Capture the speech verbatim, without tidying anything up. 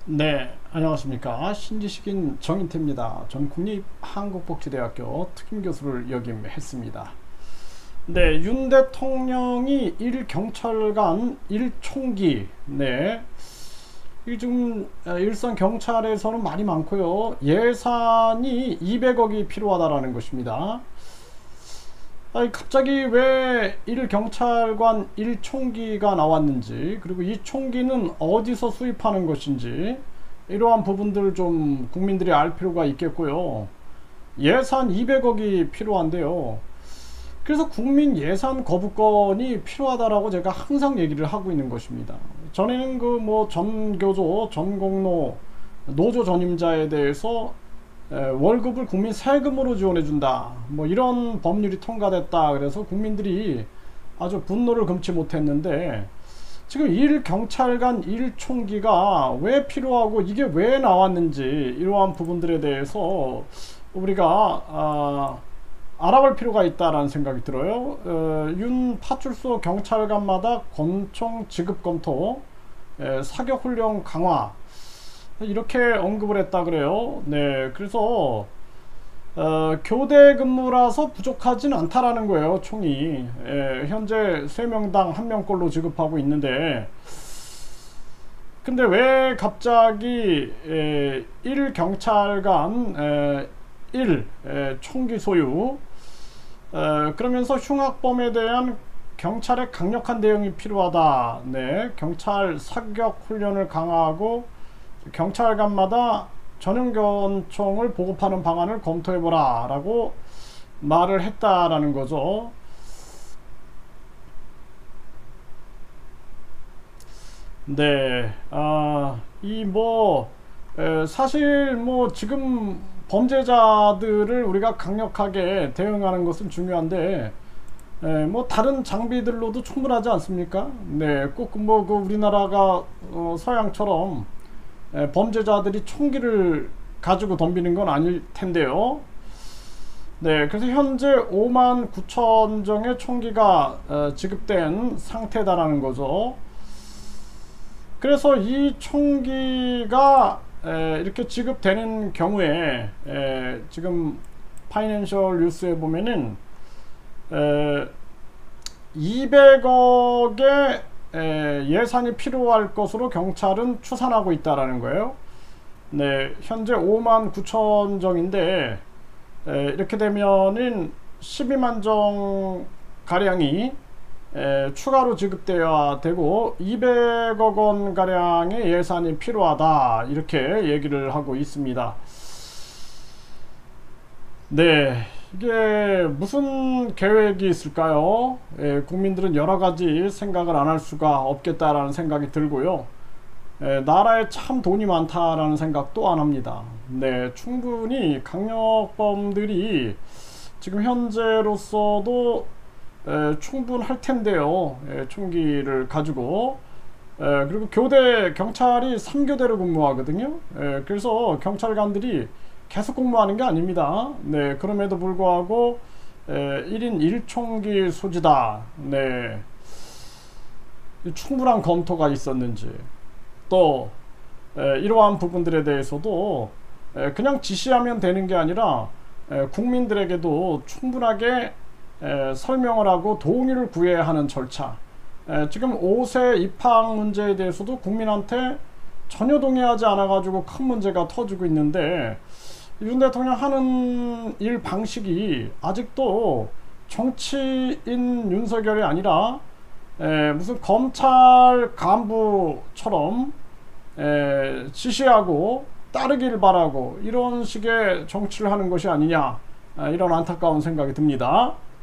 네, 안녕하십니까. 신지식인 정인태입니다. 전 국립한국복지대학교 특임교수를 역임했습니다. 네, 윤 대통령이 일 경찰관 일 총기, 네, 이 지금 일선 경찰에서는 말이 많고요. 예산이 이백억이 필요하다라는 것입니다. 아니, 갑자기 왜 일 경찰관 일 총기가 나왔는지, 그리고 이 총기는 어디서 수입하는 것인지, 이러한 부분들 좀 국민들이 알 필요가 있겠고요. 예산 이백억이 필요한데요. 그래서 국민 예산 거부권이 필요하다라고 제가 항상 얘기를 하고 있는 것입니다. 전에는 그 뭐 전교조, 전공로, 노조 전임자에 대해서 월급을 국민 세금으로 지원해준다, 뭐 이런 법률이 통과됐다. 그래서 국민들이 아주 분노를 금치 못했는데, 지금 일 경찰관 일 총기가 왜 필요하고 이게 왜 나왔는지, 이러한 부분들에 대해서 우리가 아, 알아볼 필요가 있다라는 생각이 들어요. 어, 윤 파출소 경찰관마다 권총 지급 검토, 에, 사격 훈련 강화, 이렇게 언급을 했다 그래요. 네, 그래서 어, 교대 근무라서 부족하진 않다라는 거예요. 총이 예, 현재 세 명당 한 명꼴로 지급하고 있는데, 근데 왜 갑자기 에, 일 경찰관 에, 일 에, 총기 소유, 에, 그러면서 흉악범에 대한 경찰의 강력한 대응이 필요하다. 네, 경찰 사격 훈련을 강화하고 경찰관마다 전용권총을 보급하는 방안을 검토해보라 라고 말을 했다라는 거죠. 네, 아, 이 뭐 사실 뭐 지금 범죄자들을 우리가 강력하게 대응하는 것은 중요한데, 에, 뭐 다른 장비들로도 충분하지 않습니까? 네, 꼭 뭐 그 우리나라가 어, 서양처럼 에, 범죄자들이 총기를 가지고 덤비는 건 아닐 텐데요. 네, 그래서 현재 오만 구천 정의 총기가 어, 지급된 상태다라는 거죠. 그래서 이 총기가 에, 이렇게 지급되는 경우에 에, 지금 파이낸셜 뉴스에 보면은 에, 이백억의 에, 예산이 필요할 것으로 경찰은 추산하고 있다라는 거예요. 네, 현재 오만 구천 정인데 에, 이렇게 되면은 십이만 정 가량이 에, 추가로 지급되어야 되고 이백억 원 가량의 예산이 필요하다, 이렇게 얘기를 하고 있습니다. 네, 이게 무슨 계획이 있을까요? 예, 국민들은 여러 가지 생각을 안 할 수가 없겠다라는 생각이 들고요. 예, 나라에 참 돈이 많다라는 생각도 안 합니다. 네, 충분히 강력범들이 지금 현재로서도 에, 충분할 텐데요. 에, 총기를 가지고. 에, 그리고 교대 경찰이 삼 교대로 근무하거든요. 에, 그래서 경찰관들이 계속 근무하는 게 아닙니다. 네, 그럼에도 불구하고 에, 일 인 일 총기 소지다. 네, 충분한 검토가 있었는지, 또 에, 이러한 부분들에 대해서도 에, 그냥 지시하면 되는 게 아니라 에, 국민들에게도 충분하게 에, 설명을 하고 동의를 구해야 하는 절차. 에, 지금 오 세 입학 문제에 대해서도 국민한테 전혀 동의하지 않아 가지고 큰 문제가 터지고 있는데, 윤 대통령 하는 일 방식이 아직도 정치인 윤석열이 아니라 에, 무슨 검찰 간부처럼 에, 지시하고 따르길 바라고 이런 식의 정치를 하는 것이 아니냐, 아, 이런 안타까운 생각이 듭니다.